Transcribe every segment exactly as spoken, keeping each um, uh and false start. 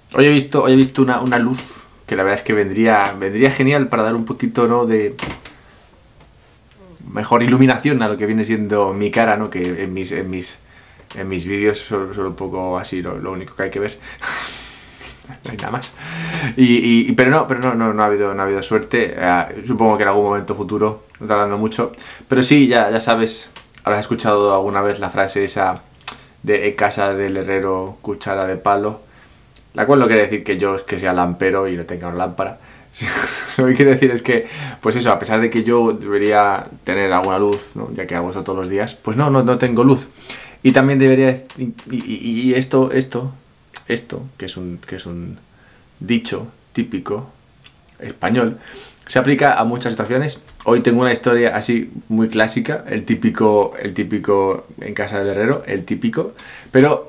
Hoy he visto, hoy he visto una, una luz que la verdad es que vendría, vendría genial para dar un poquito, ¿no?, de mejor iluminación a lo que viene siendo mi cara, ¿no? Que en mis, en mis, en mis vídeos son, son un poco así, lo, lo único que hay que ver. No hay nada más. Y, y, pero no, pero no, no, no ha habido, no ha habido suerte. Uh, supongo que en algún momento futuro, no tardando mucho. Pero sí, ya, ya sabes, habrás escuchado alguna vez la frase esa de en casa del herrero, cuchara de palo. La cual no quiere decir que yo que sea lampero y no tenga una lámpara. Lo que quiere decir es que, pues eso, a pesar de que yo debería tener alguna luz, ¿no?, ya que hago eso todos los días, pues no, no, no tengo luz. Y también debería, y, y, y esto, esto, esto, que es un, que es un dicho típico español, se aplica a muchas situaciones. Hoy tengo una historia así muy clásica, el típico, el típico en casa del herrero, el típico, pero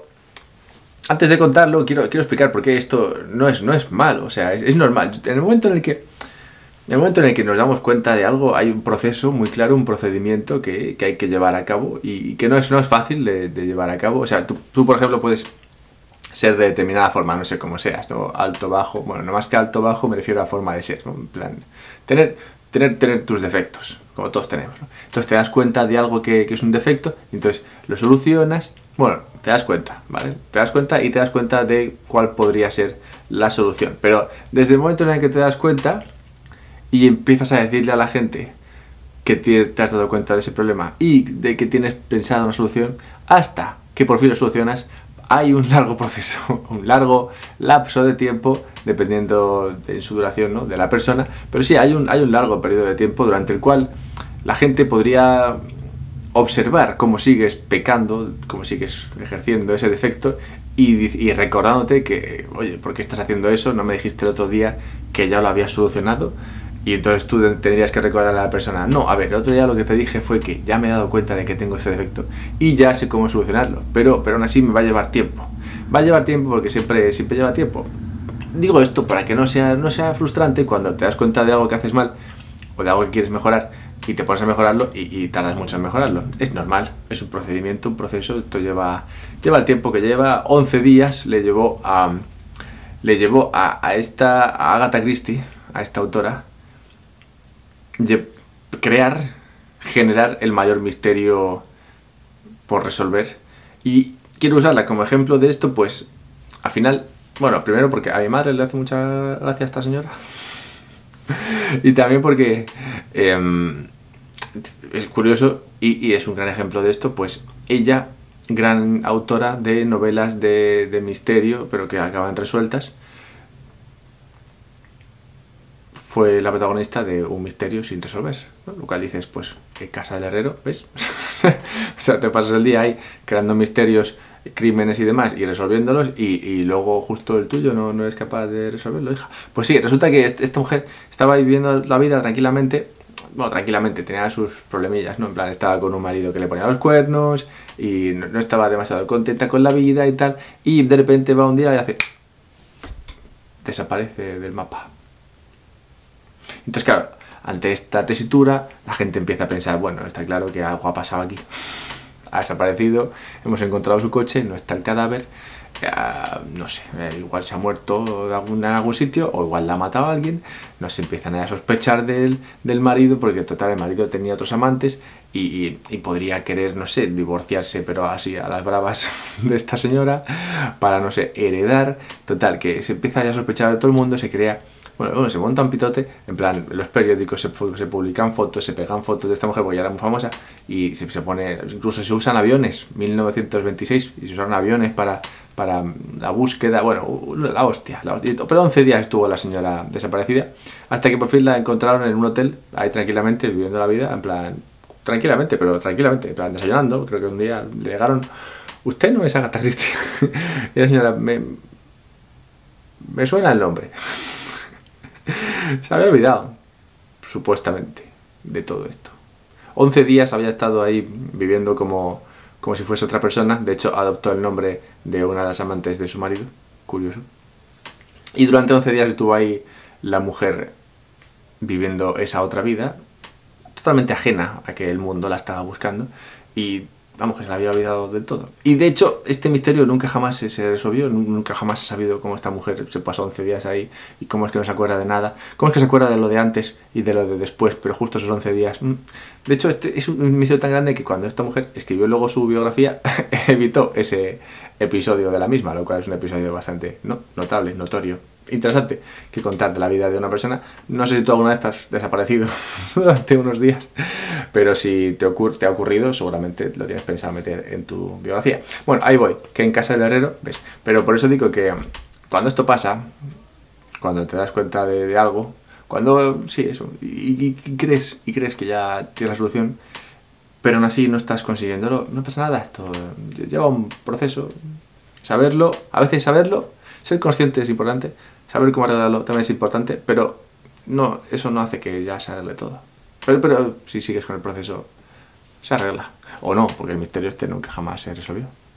antes de contarlo, quiero, quiero explicar por qué esto no es, no es malo, o sea, es, es normal. En el momento en el que en el momento en el que nos damos cuenta de algo, hay un proceso muy claro, un procedimiento que, que hay que llevar a cabo y que no es, no es fácil de, de llevar a cabo. O sea, tú, tú, por ejemplo, puedes ser de determinada forma, no sé cómo seas, ¿no? Alto, bajo, bueno, no más que alto, bajo, me refiero a forma de ser, ¿no? En plan, tener, tener, tener tus defectos, como todos tenemos, ¿no? Entonces te das cuenta de algo que, que es un defecto, y entonces lo solucionas. Bueno, te das cuenta, ¿vale? Te das cuenta y te das cuenta de cuál podría ser la solución. Pero desde el momento en el que te das cuenta y empiezas a decirle a la gente que te has dado cuenta de ese problema y de que tienes pensado una solución, hasta que por fin lo solucionas, hay un largo proceso, un largo lapso de tiempo, dependiendo de su duración, ¿no?, de la persona. Pero sí, hay un, hay un largo periodo de tiempo durante el cual la gente podría observar cómo sigues pecando, cómo sigues ejerciendo ese defecto y, y recordándote que, oye, ¿por qué estás haciendo eso? No me dijiste el otro día que ya lo habías solucionado. Y entonces tú tendrías que recordarle a la persona, no, a ver, el otro día lo que te dije fue que ya me he dado cuenta de que tengo ese defecto y ya sé cómo solucionarlo, pero, pero aún así me va a llevar tiempo. Va a llevar tiempo porque siempre, siempre lleva tiempo. Digo esto para que no sea, no sea frustrante cuando te das cuenta de algo que haces mal o de algo que quieres mejorar y te pones a mejorarlo y, y tardas mucho en mejorarlo. Es normal, es un procedimiento, un proceso. Esto lleva, lleva el tiempo que lleva. once días le llevó a, le llevó a, a esta, a Agatha Christie, a esta autora, crear, generar el mayor misterio por resolver. Y quiero usarla como ejemplo de esto, pues al final, bueno, primero porque a mi madre le hace mucha gracia a esta señora y también porque eh, es curioso y, y es un gran ejemplo de esto, pues ella, gran autora de novelas de, de misterio, pero que acaban resueltas, fue la protagonista de un misterio sin resolver, ¿no? Lo cual dices, pues, en casa del herrero, ¿ves? O sea, te pasas el día ahí creando misterios, crímenes y demás, y resolviéndolos, y, y luego justo el tuyo no, no eres capaz de resolverlo, hija. Pues sí, resulta que esta mujer estaba viviendo la vida tranquilamente, bueno, tranquilamente, tenía sus problemillas, ¿no? En plan, estaba con un marido que le ponía los cuernos, y no, no estaba demasiado contenta con la vida y tal, y de repente va un día y hace... desaparece del mapa. Entonces, claro, ante esta tesitura, la gente empieza a pensar, bueno, está claro que algo ha pasado aquí. Ha desaparecido, hemos encontrado su coche, no está el cadáver, eh, no sé, eh, igual se ha muerto de algún, en algún sitio, o igual la ha matado a alguien. Nos empiezan a sospechar del, del marido, porque total, el marido tenía otros amantes y, y, y podría querer, no sé, divorciarse, pero así a las bravas de esta señora, para, no sé, heredar. Total, que se empieza ya a sospechar de todo el mundo, se crea... Bueno, bueno, se monta un pitote, en plan, los periódicos se, se publican fotos, se pegan fotos de esta mujer porque ya era muy famosa y se, se pone, incluso se usan aviones, mil novecientos veintiséis, y se usaron aviones para, para la búsqueda, bueno, la hostia, la hostia, pero once días estuvo la señora desaparecida, hasta que por fin la encontraron en un hotel, ahí tranquilamente, viviendo la vida, en plan, tranquilamente, pero tranquilamente, en plan, desayunando. Creo que un día le llegaron, usted no es Agatha Christie, y la señora, me, me suena el nombre. Se había olvidado, supuestamente, de todo esto. once días había estado ahí viviendo como, como si fuese otra persona. De hecho, adoptó el nombre de una de las amantes de su marido. Curioso. Y durante once días estuvo ahí la mujer viviendo esa otra vida, totalmente ajena a que el mundo la estaba buscando. Y vamos, que se la había olvidado del todo. Y de hecho, este misterio nunca jamás se resolvió, nunca jamás se ha sabido cómo esta mujer se pasó once días ahí y cómo es que no se acuerda de nada, cómo es que se acuerda de lo de antes y de lo de después, pero justo esos once días. De hecho, este es un misterio tan grande que cuando esta mujer escribió luego su biografía, evitó ese episodio de la misma, lo cual es un episodio bastante ¿no? notable, notorio, interesante que contar de la vida de una persona. No sé si tú alguna vez has desaparecido durante unos días, pero si te, ocurre, te ha ocurrido, seguramente lo tienes pensado meter en tu biografía. Bueno, ahí voy, que en casa del herrero, ¿ves? Pero por eso digo que cuando esto pasa, cuando te das cuenta de, de algo, cuando, sí, eso, y, y, crees, y crees que ya tienes la solución, pero aún así no estás consiguiéndolo, no pasa nada, esto lleva un proceso. Saberlo, a veces saberlo, ser consciente es importante, saber cómo arreglarlo también es importante, pero no, eso no hace que ya se arregle todo. Pero, pero si sigues con el proceso, se arregla. O no, porque el misterio este nunca jamás se resolvió.